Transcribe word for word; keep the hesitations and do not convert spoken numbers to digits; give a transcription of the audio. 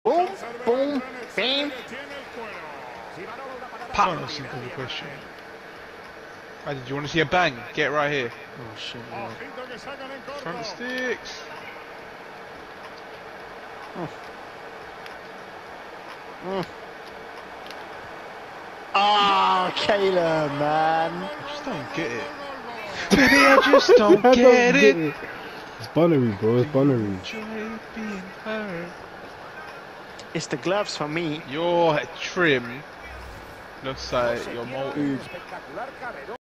Boom, boom, bam. Pop. That's a simple question. Right, did you want to see a bang? Get right here. Oh shit, yeah. Front sticks. Mm. Mm. Oh, Kayla, man. I just don't get it. Baby, I just don't I get, don't it. get it. It's Bunnery, bro. It's Bunnery. Enjoy being hurt. It's the gloves for me. Your trim looks like your mold.